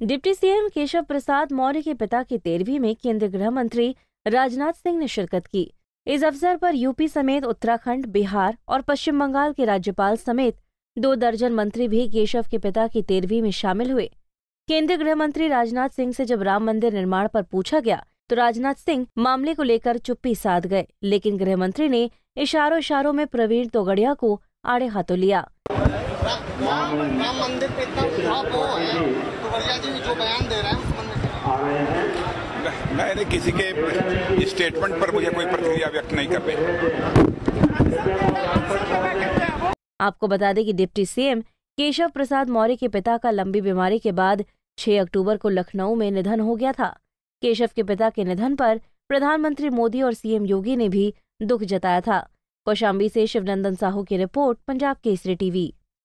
Deputy CM Keshav Prasad Maurya के पिता की 13वीं में केंद्रीय गृह मंत्री राजनाथ सिंह ने शिरकत की। इस अवसर पर यूपी समेत उत्तराखंड, बिहार और पश्चिम बंगाल के राज्यपाल समेत 2 दर्जन मंत्री भी केशव के पिता की 13वीं में शामिल हुए। केंद्रीय गृह मंत्री राजनाथ सिंह से जब राम मंदिर निर्माण पर पूछा गया तो राजनाथ सिंह मामले को लेकर चुप्पी साध गए, लेकिन गृह मंत्री ने इशारों में प्रवीण तोगड़िया को आड़े हाथों लिया। राम मंदिर पे इतना है, तोगड़िया जी जो बयान दे रहे हैं मैंने किसी के स्टेटमेंट पर मुझे कोई प्रतिक्रिया व्यक्त नहीं करनी। आपको बता दें कि डिप्टी सीएम केशव प्रसाद मौर्य के पिता का लंबी बीमारी के बाद 6 अक्टूबर को लखनऊ में निधन हो गया था। केशव के पिता के निधन पर प्रधानमंत्री मोदी और सीएम योगी ने भी दुख जताया था। कौशाम्बी से शिवनंदन साहू की रिपोर्ट, पंजाब केसरी टीवी।